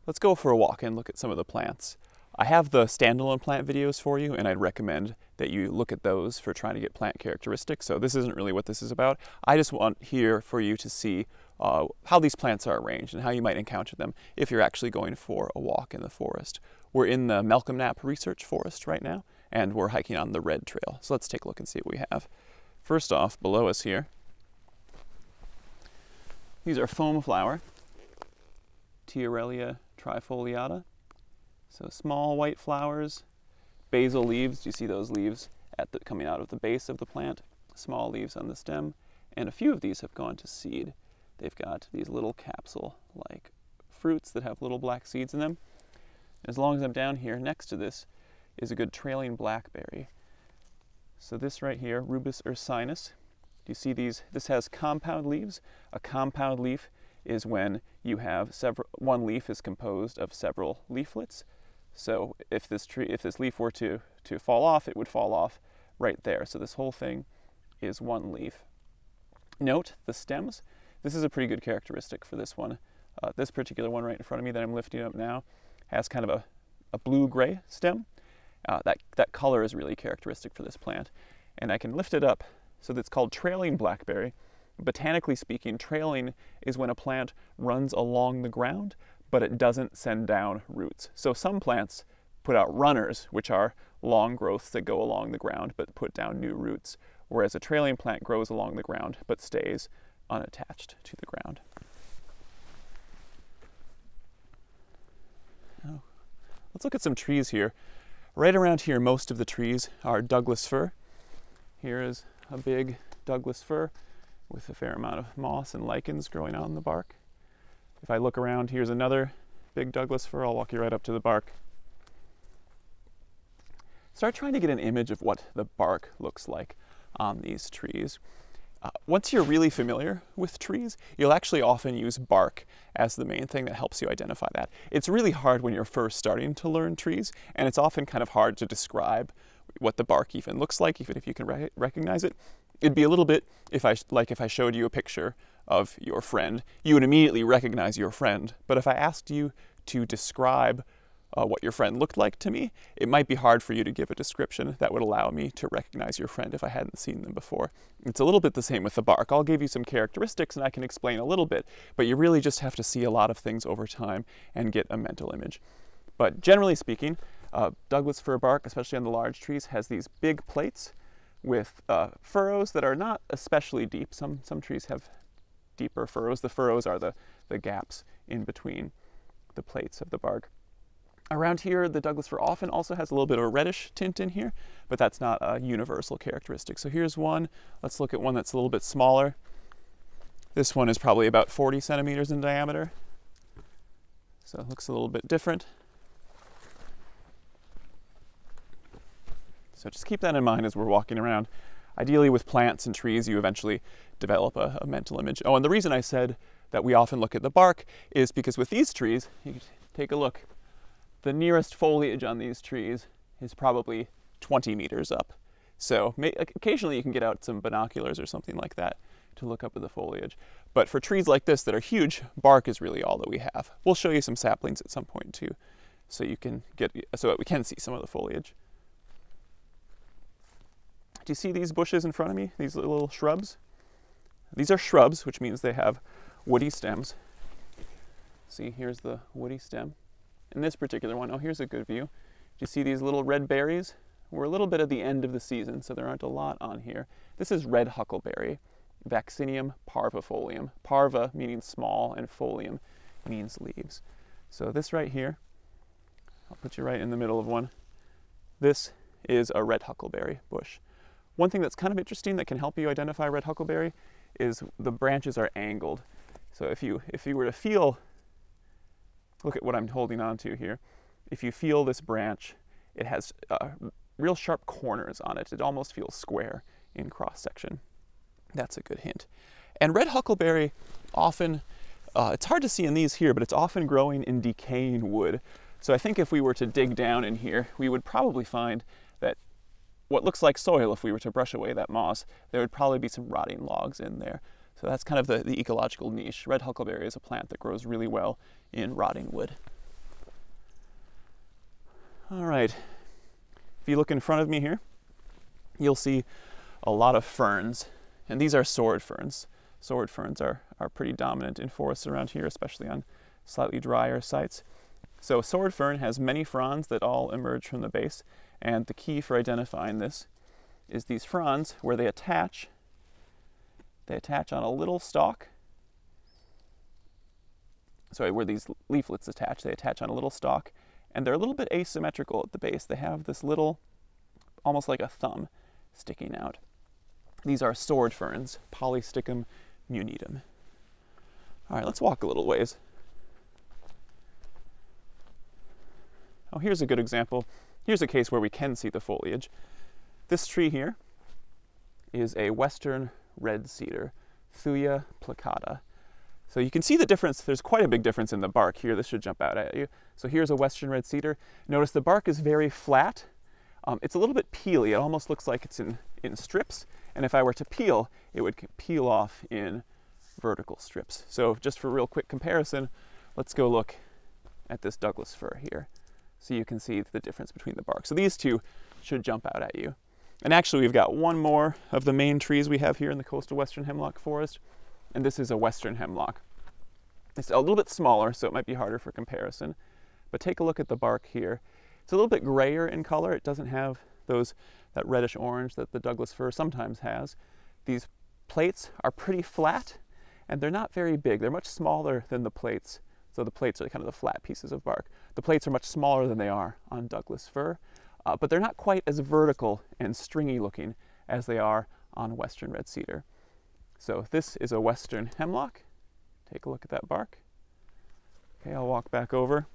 let's go for a walk and look at some of the plants. I have the standalone plant videos for you, and I'd recommend that you look at those for trying to get plant characteristics. So this isn't really what this is about. I just want here for you to see how these plants are arranged and how you might encounter them if you're actually going for a walk in the forest. We're in the Malcolm Knapp Research Forest right now, and we're hiking on the Red Trail. So let's take a look and see what we have. First off, below us here, these are foam flower, Tiarelia trifoliata. So small white flowers, basal leaves. Do you see those leaves coming out of the base of the plant? Small leaves on the stem, and a few of these have gone to seed. They've got these little capsule-like fruits that have little black seeds in them. As long as I'm down here, next to this is a good trailing blackberry. So this right here, Rubus ursinus. Do you see these? This has compound leaves. A compound leaf is when you have one leaf is composed of several leaflets. So if this leaf were to fall off, it would fall off right there. So this whole thing is one leaf. Note the stems. This is a pretty good characteristic for this one. This particular one right in front of me that I'm lifting up now has kind of a blue-gray stem. That color is really characteristic for this plant. And I can lift it up. So that's called trailing blackberry. Botanically speaking, trailing is when a plant runs along the ground, but it doesn't send down roots. So some plants put out runners, which are long growths that go along the ground but put down new roots, whereas a trailing plant grows along the ground but stays unattached to the ground. Oh. Let's look at some trees here. Right around here, most of the trees are Douglas fir. Here is a big Douglas fir with a fair amount of moss and lichens growing on the bark. If I look around, here's another big Douglas fir. I'll walk you right up to the bark. Start trying to get an image of what the bark looks like on these trees. Once you're really familiar with trees, you'll actually often use bark as the main thing that helps you identify that. It's really hard when you're first starting to learn trees, and it's often kind of hard to describe what the bark even looks like, even if you can recognize it. It'd be a little bit if I showed you a picture of your friend, you would immediately recognize your friend. But if I asked you to describe what your friend looked like to me, it might be hard for you to give a description that would allow me to recognize your friend if I hadn't seen them before. It's a little bit the same with the bark. I'll give you some characteristics and I can explain a little bit, but you really just have to see a lot of things over time and get a mental image. But generally speaking, Douglas fir bark, especially on the large trees, has these big plates with furrows that are not especially deep. Some trees have deeper furrows. The furrows are the gaps in between the plates of the bark. Around here, the Douglas fir often also has a little bit of a reddish tint in here, but that's not a universal characteristic. So here's one. Let's look at one that's a little bit smaller. This one is probably about 40 centimeters in diameter. So it looks a little bit different. So just keep that in mind as we're walking around. Ideally with plants and trees, you eventually develop a mental image. Oh, and the reason I said that we often look at the bark is because with these trees, you can take a look. The nearest foliage on these trees is probably 20 meters up. So occasionally you can get out some binoculars or something like that to look up at the foliage. But for trees like this that are huge, bark is really all that we have. We'll show you some saplings at some point too, so that we can see some of the foliage. Do you see these bushes in front of me? These little shrubs? These are shrubs, which means they have woody stems. See, here's the woody stem. In this particular one, oh, here's a good view. Do you see these little red berries? We're a little bit at the end of the season, so there aren't a lot on here. This is red huckleberry, Vaccinium parvifolium. Parva meaning small, and folium means leaves. So this right here, I'll put you right in the middle of one. This is a red huckleberry bush. One thing that's kind of interesting that can help you identify red huckleberry is the branches are angled. So if you were to feel, look at what I'm holding on to here. If you feel this branch, it has real sharp corners on it. It almost feels square in cross section. That's a good hint. And red huckleberry often, it's hard to see in these here, but it's often growing in decaying wood. So I think if we were to dig down in here, we would probably find that what looks like soil, if we were to brush away that moss, there would probably be some rotting logs in there. So that's kind of the ecological niche. Red huckleberry is a plant that grows really well in rotting wood. All right, if you look in front of me here, you'll see a lot of ferns, and these are sword ferns. Sword ferns are pretty dominant in forests around here, especially on slightly drier sites. So sword fern has many fronds that all emerge from the base, and the key for identifying this is these fronds where they attach on a little stalk. Sorry, where these leaflets attach, they attach on a little stalk, and they're a little bit asymmetrical at the base. They have this little, almost like a thumb, sticking out. These are sword ferns, Polysticum munitum. All right, let's walk a little ways. Oh, here's a good example. Here's a case where we can see the foliage. This tree here is a western red cedar, Thuya placata. So you can see the difference. There's quite a big difference in the bark here. This should jump out at you. So here's a western red cedar. Notice the bark is very flat. It's a little bit peely. It almost looks like it's in strips. And if I were to peel, it would peel off in vertical strips. So just for a real quick comparison, let's go look at this Douglas fir here, so you can see the difference between the bark. So these two should jump out at you. And actually, we've got one more of the main trees we have here in the coastal western hemlock forest, and this is a western hemlock. It's a little bit smaller, so it might be harder for comparison, but take a look at the bark here. It's a little bit grayer in color. It doesn't have that reddish orange that the Douglas fir sometimes has. These plates are pretty flat, and they're not very big. They're much smaller than the plates. So the plates are kind of the flat pieces of bark. The plates are much smaller than they are on Douglas fir, but they're not quite as vertical and stringy looking as they are on western red cedar. So this is a western hemlock. Take a look at that bark. Okay, I'll walk back over.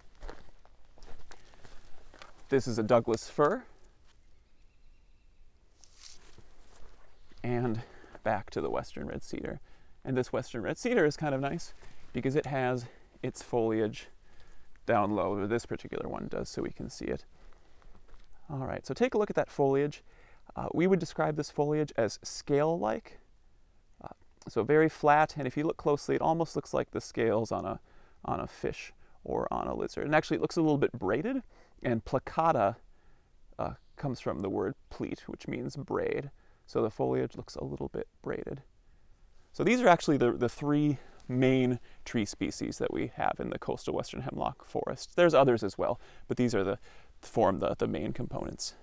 This is a Douglas fir. And back to the western red cedar. And this western red cedar is kind of nice because it has its foliage down low, or this particular one does, so we can see it. All right, so take a look at that foliage. We would describe this foliage as scale-like, so very flat, and if you look closely, it almost looks like the scales on a fish or on a lizard. And actually, it looks a little bit braided, and placata comes from the word pleat, which means braid. So the foliage looks a little bit braided. So these are actually the three main tree species that we have in the coastal western hemlock forest. There's others as well, but these are form the main components.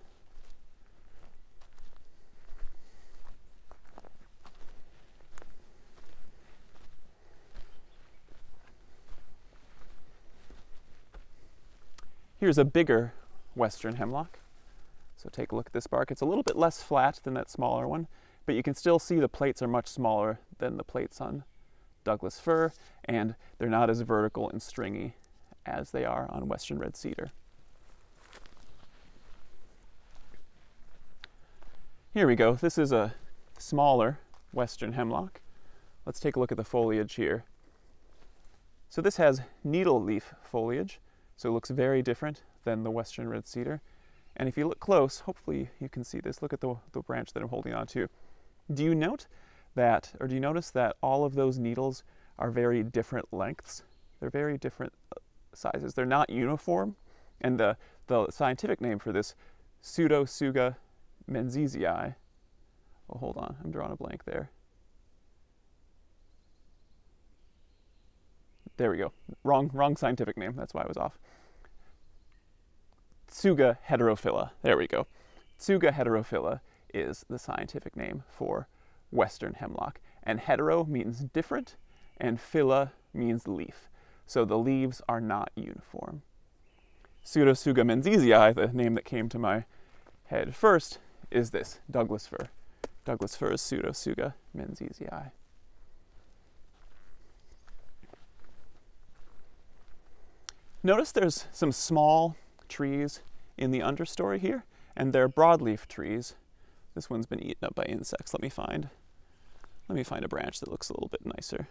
Here's a bigger western hemlock. So take a look at this bark. It's a little bit less flat than that smaller one, but you can still see the plates are much smaller than the plates on Douglas fir, and they're not as vertical and stringy as they are on western red cedar. Here we go. This is a smaller western hemlock. Let's take a look at the foliage here. So this has needle leaf foliage, so it looks very different than the western red cedar. And if you look close, hopefully you can see this. Look at the branch that I'm holding on to. Do you notice that all of those needles are very different lengths? They're very different sizes. They're not uniform. And the scientific name for this, Pseudotsuga menzesii. Oh, hold on, I'm drawing a blank there. There we go. Wrong scientific name. That's why I was off. Tsuga heterophylla. There we go. Tsuga heterophylla is the scientific name for western hemlock. And hetero means different, and phylla means leaf. So the leaves are not uniform. Pseudotsuga menzesii, the name that came to my head first, is this, Douglas fir. Douglas fir is Pseudotsuga menzesii. Notice there's some small trees in the understory here, and they're broadleaf trees. This one's been eaten up by insects. Let me find a branch that looks a little bit nicer.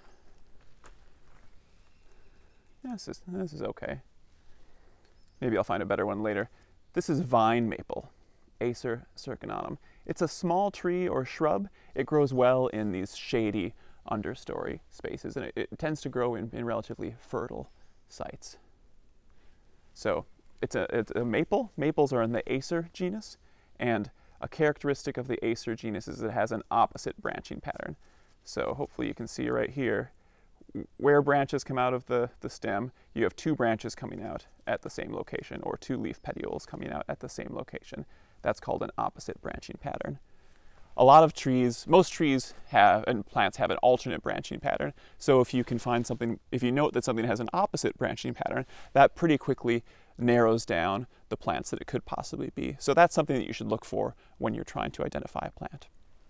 This is okay. Maybe I'll find a better one later. This is vine maple, Acer circanatum. It's a small tree or shrub. It grows well in these shady understory spaces, and it tends to grow in relatively fertile sites. So it's a maple. Maples are in the Acer genus, and a characteristic of the Acer genus is it has an opposite branching pattern. So hopefully you can see right here, where branches come out of the stem, you have two branches coming out at the same location, or two leaf petioles coming out at the same location. That's called an opposite branching pattern. A lot of trees, most trees have, and plants have, an alternate branching pattern. So if you can find something, if you note that something has an opposite branching pattern, that pretty quickly narrows down the plants that it could possibly be. So that's something that you should look for when you're trying to identify a plant.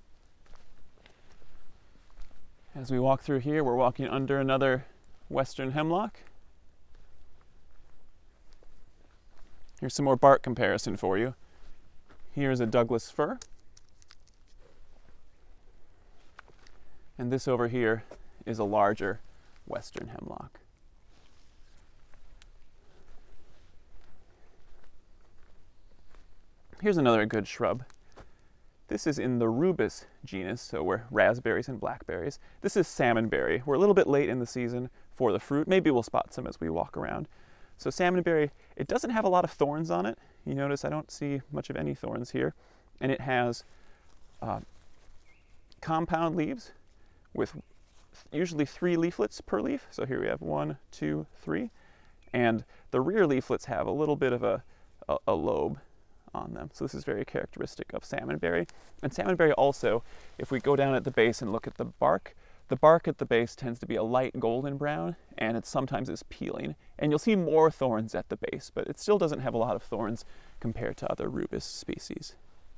As we walk through here, we're walking under another western hemlock. Here's some more bark comparison for you. Here's a Douglas fir. And this over here is a larger western hemlock. Here's another good shrub. This is in the rubus genus, so we're raspberries and blackberries. This is salmonberry. We're a little bit late in the season for the fruit. Maybe we'll spot some as we walk around. So salmonberry, it doesn't have a lot of thorns on it. You notice I don't see much of any thorns here. And it has compound leaves with usually 3 leaflets per leaf. So here we have 1, 2, 3. And the rear leaflets have a little bit of a lobe on them. So this is very characteristic of salmonberry. And salmonberry also, if we go down at the base and look at the bark at the base tends to be a light golden brown, and it sometimes is peeling. And you'll see more thorns at the base, but it still doesn't have a lot of thorns compared to other rubus species.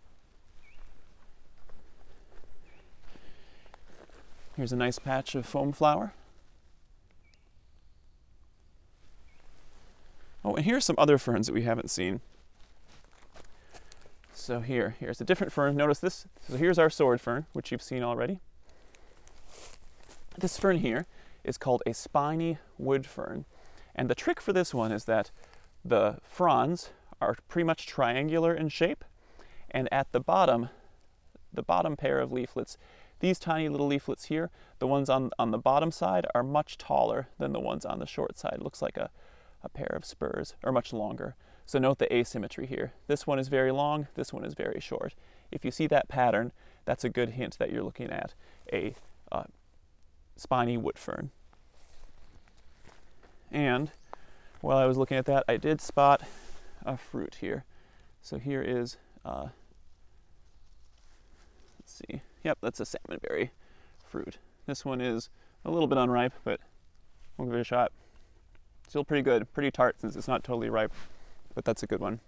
Here's a nice patch of foam flower. Oh, and here's some other ferns that we haven't seen. So here's a different fern. Notice this. So here's our sword fern, which you've seen already. This fern here is called a spiny wood fern. And the trick for this one is that the fronds are pretty much triangular in shape. And at the bottom pair of leaflets, these tiny little leaflets here, the ones on the bottom side are much taller than the ones on the short side. It looks like a pair of spurs, or much longer. So note the asymmetry here. This one is very long, this one is very short. If you see that pattern, that's a good hint that you're looking at a spiny wood fern. And while I was looking at that, I did spot a fruit here. So here is, let's see, yep, that's a salmonberry fruit. This one is a little bit unripe, but we'll give it a shot. Still pretty good, pretty tart since it's not totally ripe, but that's a good one.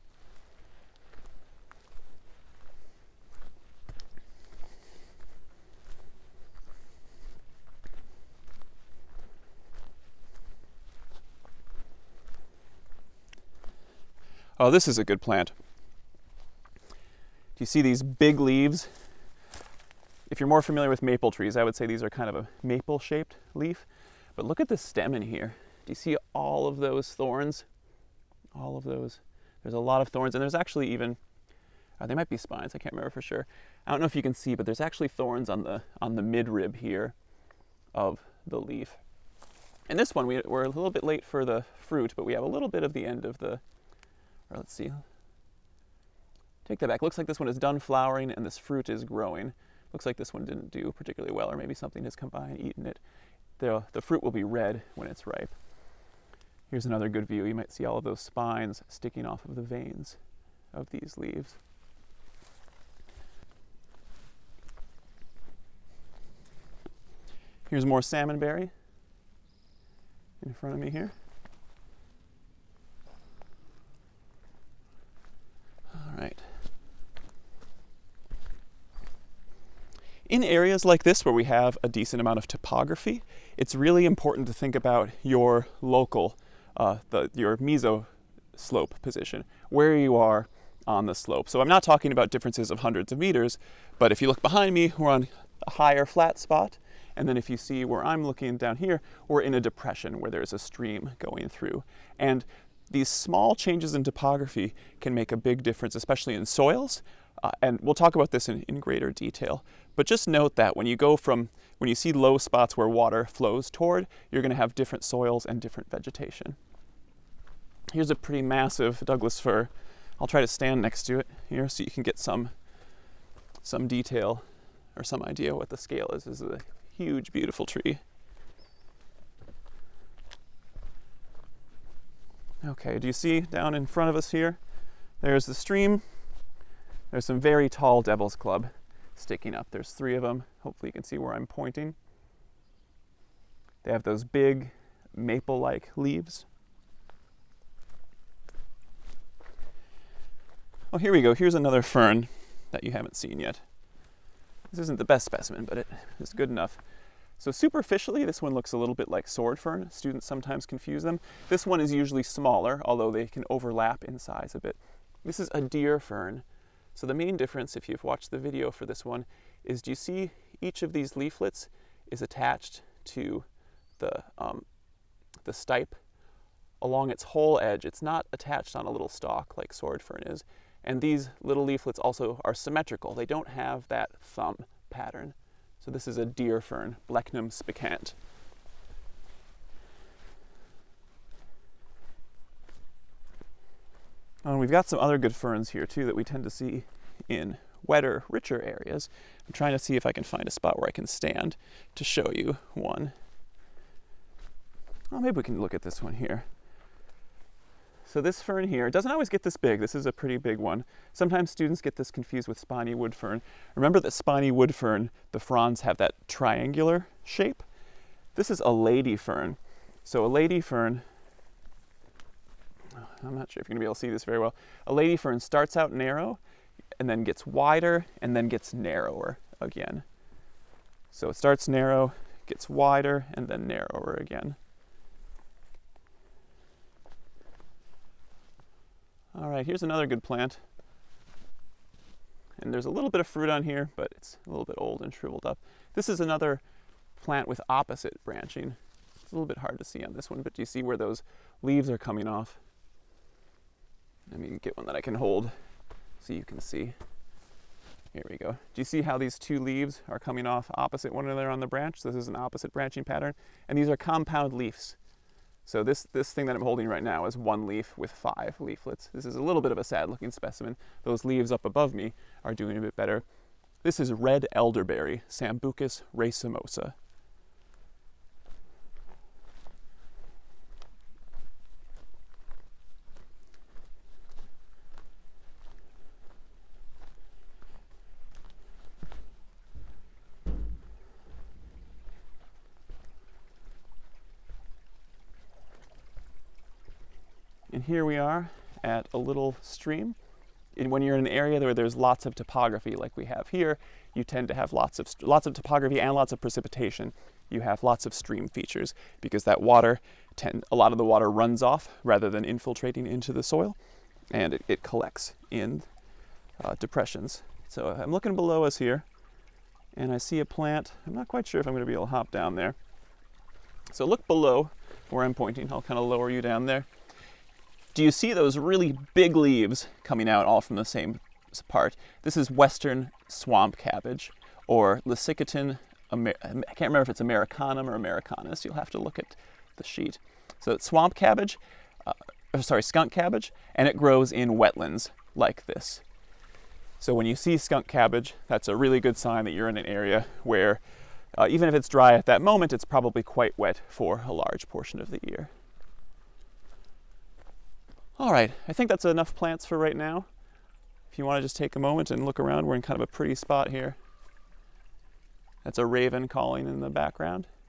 Oh, this is a good plant. Do you see these big leaves? If you're more familiar with maple trees, I would say these are kind of a maple-shaped leaf. But look at the stem in here. Do you see all of those thorns? All of those. There's a lot of thorns, and there's actually even, they might be spines, I can't remember for sure. I don't know if you can see, but there's actually thorns on the midrib here of the leaf. And this one, we're a little bit late for the fruit, but we have a little bit of the end of the, or let's see. Take that back. Looks like this one is done flowering and this fruit is growing. Looks like this one didn't do particularly well, or maybe something has come by and eaten it. The fruit will be red when it's ripe. Here's another good view. You might see all of those spines sticking off of the veins of these leaves. Here's more salmonberry in front of me here. All right. In areas like this where we have a decent amount of topography, it's really important to think about your local, your meso-slope position, where you are on the slope. So I'm not talking about differences of hundreds of meters, but if you look behind me, we're on a higher flat spot. And then if you see where I'm looking down here, we're in a depression where there's a stream going through. And these small changes in topography can make a big difference, especially in soils. And we'll talk about this in greater detail. But just note that when you see low spots where water flows toward, you're going to have different soils and different vegetation. Here's a pretty massive Douglas fir. I'll try to stand next to it here so you can get some detail or some idea what the scale is. This is a huge, beautiful tree. Okay, do you see down in front of us here? There's the stream. There's some very tall devil's club sticking up. There's 3 of them. Hopefully you can see where I'm pointing. They have those big maple-like leaves. Oh, here we go. Here's another fern that you haven't seen yet. This isn't the best specimen, but it is good enough. So superficially, this one looks a little bit like sword fern. Students sometimes confuse them. This one is usually smaller, although they can overlap in size a bit. This is a deer fern. So the main difference, if you've watched the video for this one, is do you see each of these leaflets is attached to the stipe along its whole edge. It's not attached on a little stalk like sword fern is. And these little leaflets also are symmetrical. They don't have that thumb pattern. So this is a deer fern, Blechnum spicant. And we've got some other good ferns here too that we tend to see in wetter, richer areas. I'm trying to see if I can find a spot where I can stand to show you one. Well, maybe we can look at this one here. So this fern here, it doesn't always get this big. This is a pretty big one. Sometimes students get this confused with spiny wood fern. Remember that spiny wood fern, the fronds have that triangular shape. This is a lady fern. So a lady fern, I'm not sure if you're gonna be able to see this very well. A lady fern starts out narrow and then gets wider and then gets narrower again. So it starts narrow, gets wider, and then narrower again. All right, here's another good plant. And there's a little bit of fruit on here, but it's a little bit old and shriveled up. This is another plant with opposite branching. It's a little bit hard to see on this one, but do you see where those leaves are coming off? Let me get one that I can hold so you can see. Here we go. Do you see how these 2 leaves are coming off opposite one another on the branch? This is an opposite branching pattern. And these are compound leaves. So this thing that I'm holding right now is 1 leaf with 5 leaflets. This is a little bit of a sad looking specimen. Those leaves up above me are doing a bit better. This is red elderberry, Sambucus Ray. And here we are at a little stream. And when you're in an area where there's lots of topography like we have here, you tend to have lots of topography and lots of precipitation. You have lots of stream features because that water, a lot of the water runs off rather than infiltrating into the soil, and it collects in depressions. So I'm looking below us here and I see a plant. I'm not quite sure if I'm going to be able to hop down there. So look below where I'm pointing. I'll kind of lower you down there. Do you see those really big leaves coming out all from the same part? This is western swamp cabbage, or Leucicatin, I can't remember if it's Americanum or Americanus. You'll have to look at the sheet. So it's swamp cabbage, skunk cabbage, and it grows in wetlands like this. So when you see skunk cabbage, that's a really good sign that you're in an area where even if it's dry at that moment, it's probably quite wet for a large portion of the year. All right, I think that's enough plants for right now. If you want to just take a moment and look around, we're in kind of a pretty spot here. That's a raven calling in the background.